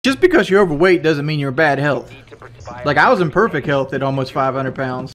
Just because you're overweight doesn't mean you're in bad health. Like, I was in perfect health at almost 500 pounds.